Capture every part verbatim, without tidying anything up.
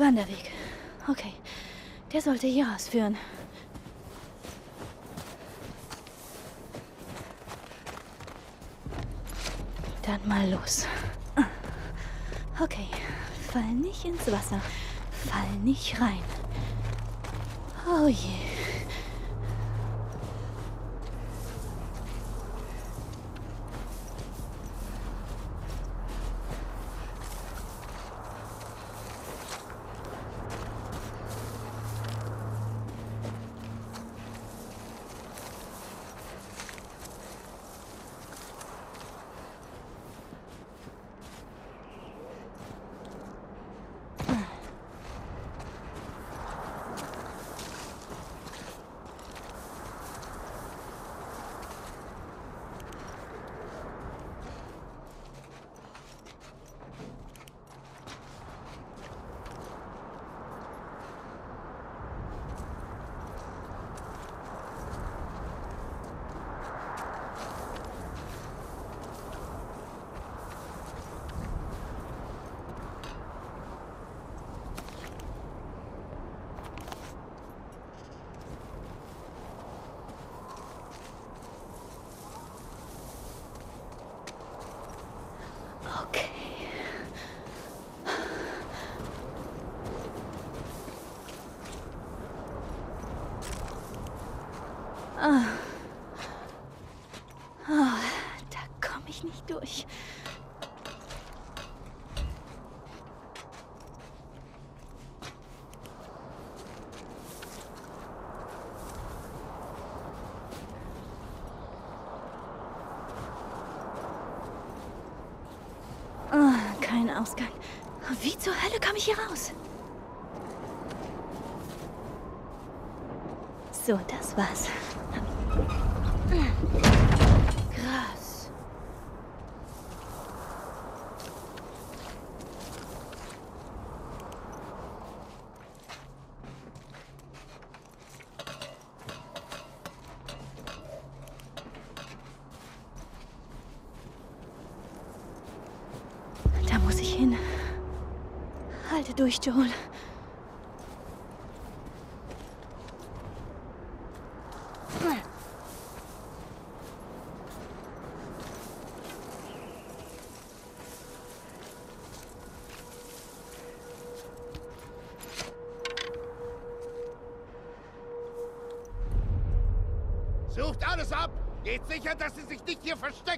Wanderweg. Okay. Der sollte hier ausführen. Dann mal los. Okay. Fall nicht ins Wasser. Fall nicht rein. Oh je. Ah. Oh, da komme ich nicht durch. Oh, kein Ausgang. Wie zur Hölle komme ich hier raus? So, das war's. Krass. Da muss ich hin. Halte durch, Joel. Sucht alles ab! Geht sicher, dass sie sich nicht hier versteckt!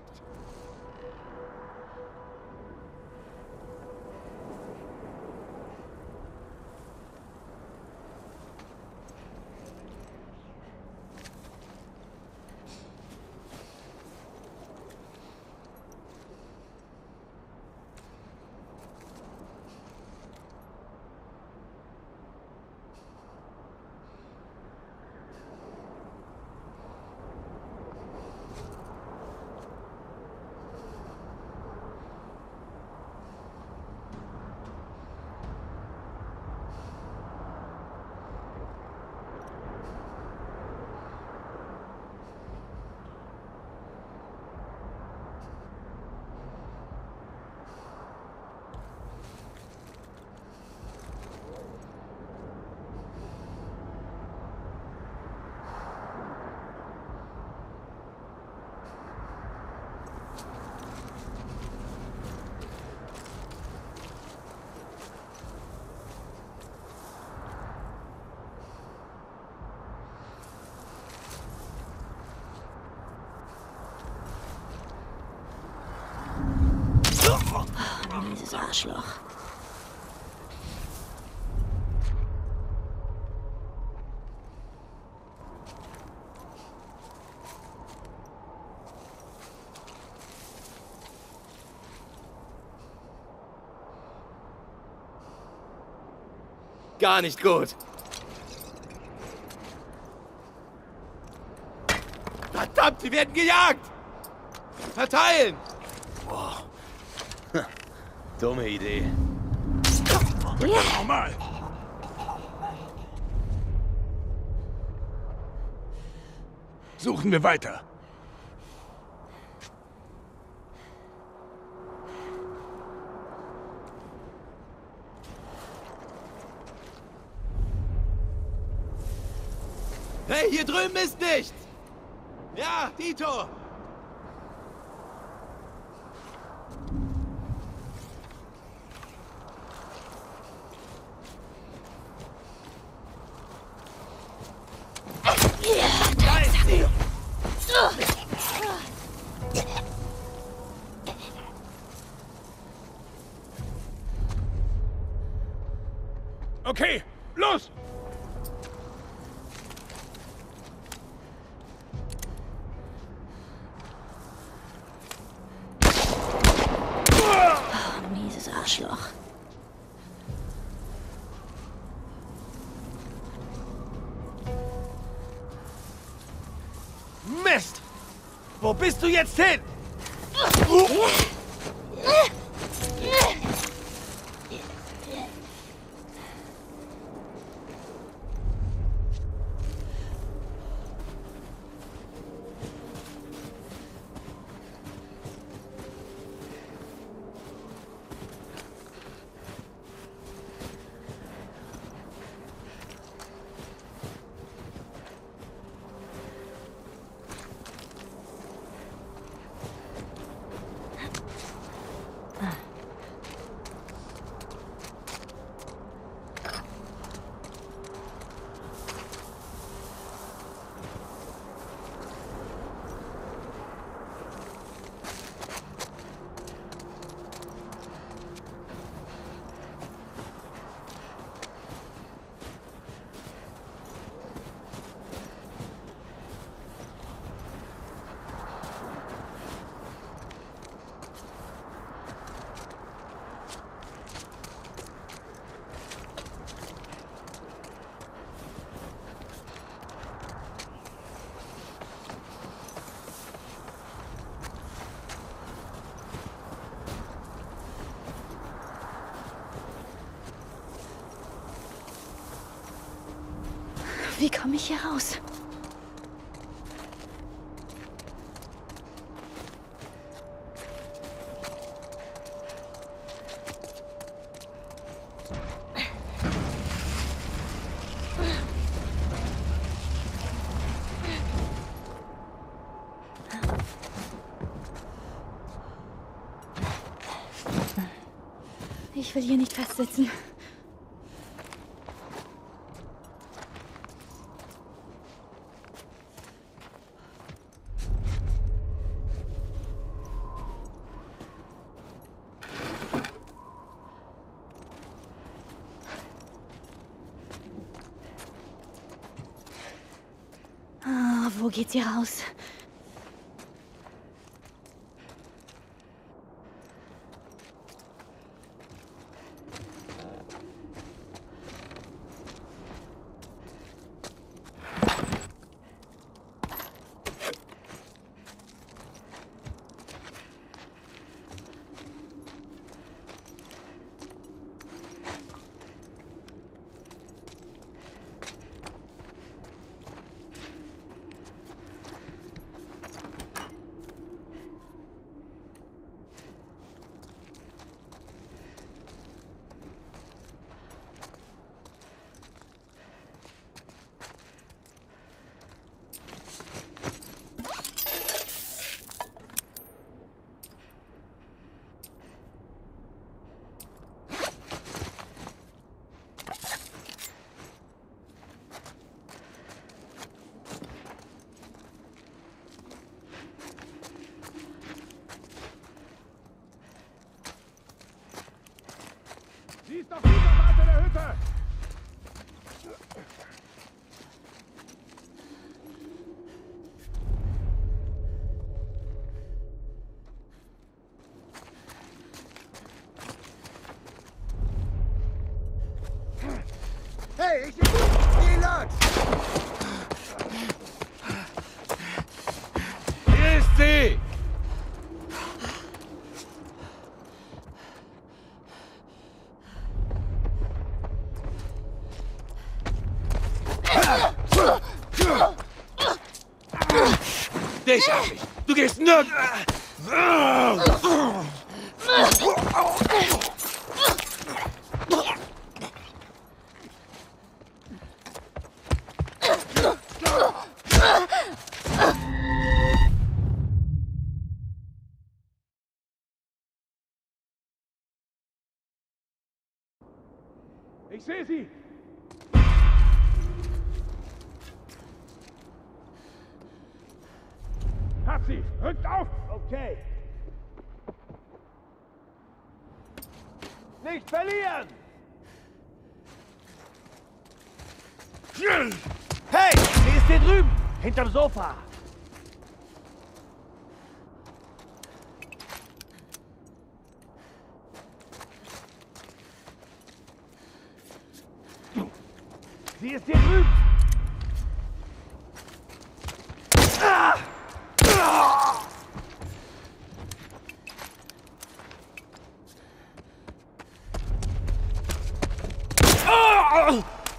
Dieses Arschloch. Gar nicht gut. Verdammt, die werden gejagt! Verteilen! Boah. Dumme Idee. Ja. Normal. Suchen wir weiter. Hey, hier drüben ist nichts! Ja, Dito! Da ist sie! Okay, los! Oh, mieses Arschloch. Mist! Wo bist du jetzt hin? Wie komme ich hier raus? Ich will hier nicht festsitzen. Ah, wo geht's hier raus? Sie ist auf dieser Seite der Hütte! Hey, ich bin Relax! Hier ist sie! Dich hab ich! Du gehst nirgends! Ich sehe sie! Hat sie! Rückt auf! Okay. Nicht verlieren! Hey, sie ist hier drüben, hinterm Sofa. Sie ist hier drüben. Ah! Ah! Ah!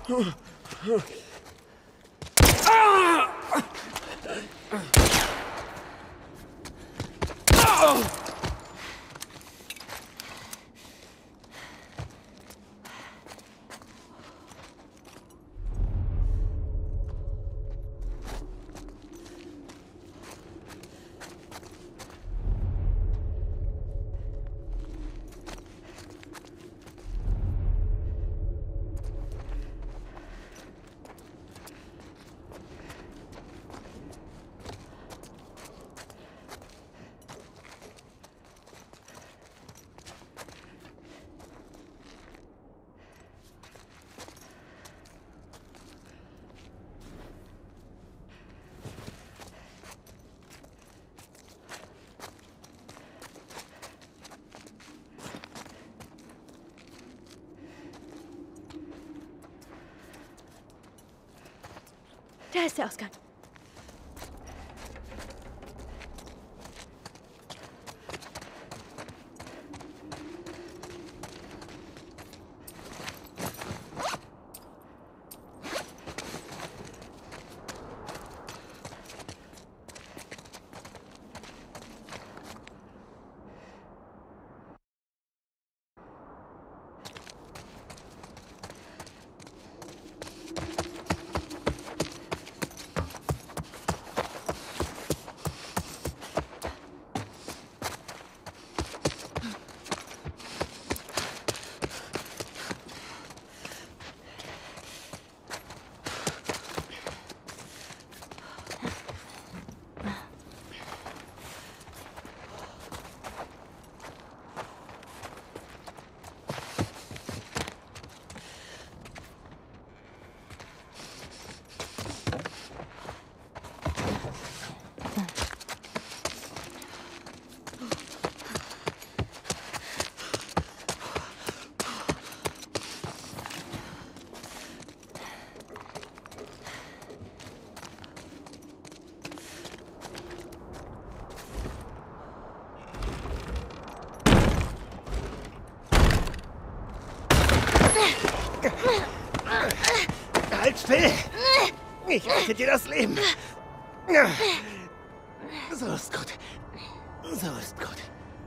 Da ist der Ausgang. Halt still! Ich rette dir das Leben. So ist gut. So ist gut.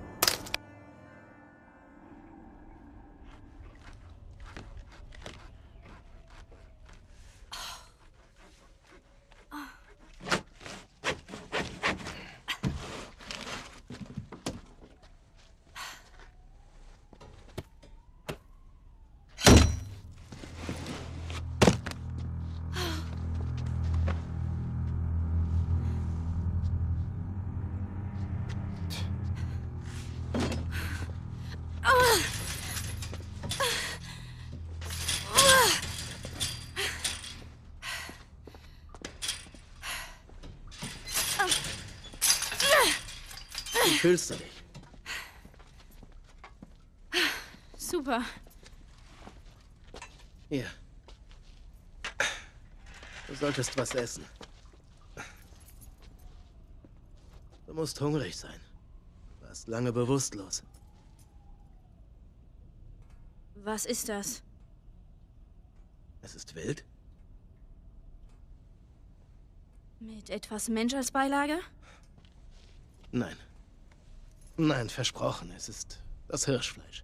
Wie fühlst du dich? Super. Hier. Du solltest was essen. Du musst hungrig sein. Du warst lange bewusstlos. Was ist das? Es ist wild? Mit etwas Mensch als Beilage? Nein. Nein, versprochen. Es ist das Hirschfleisch.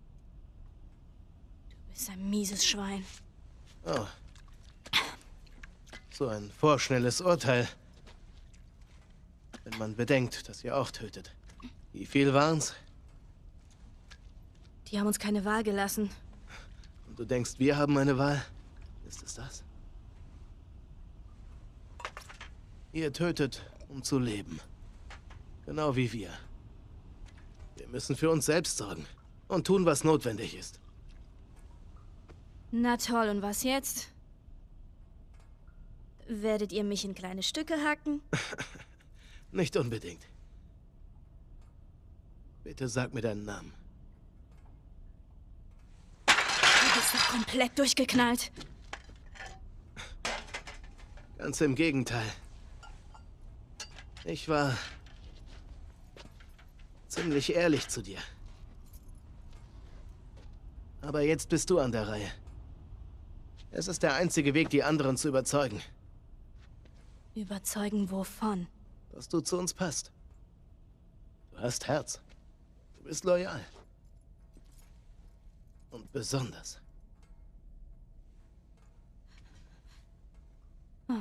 Du bist ein mieses Schwein. Oh. So ein vorschnelles Urteil. Wenn man bedenkt, dass ihr auch tötet. Wie viel waren's? Die haben uns keine Wahl gelassen. Und du denkst, wir haben eine Wahl? Ist es das? Ihr tötet, um zu leben. Genau wie wir. Wir müssen für uns selbst sorgen und tun, was notwendig ist. Na toll, und was jetzt? Werdet ihr mich in kleine Stücke hacken? Nicht unbedingt. Bitte sag mir deinen Namen. Du bist doch komplett durchgeknallt. Ganz im Gegenteil. Ich war ziemlich ehrlich zu dir. Aber jetzt bist du an der Reihe. Es ist der einzige Weg, die anderen zu überzeugen. Überzeugen wovon? Dass du zu uns passt. Du hast Herz. Du bist loyal. Und besonders. Oh.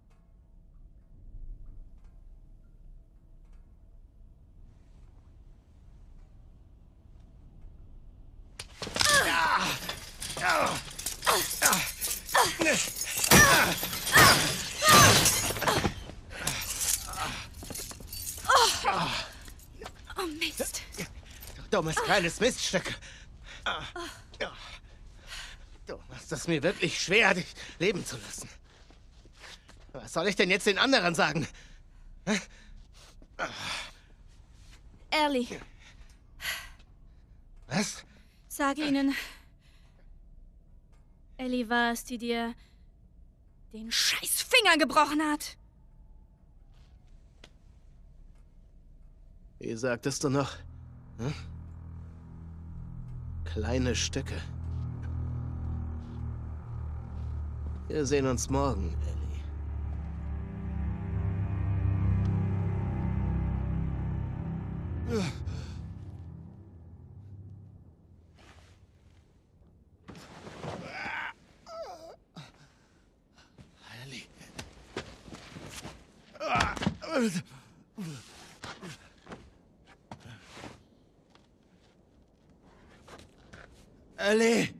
Oh, Mist. Dummes kleines Miststück. Du machst es mir wirklich schwer, dich leben zu lassen. Was soll ich denn jetzt den anderen sagen? Ellie, Was? sag ihnen... Ellie war es, die dir den scheiß Finger gebrochen hat. Wie sagtest du noch? Hm? Kleine Stücke. Wir sehen uns morgen, Ellie. Ellie. Ellie!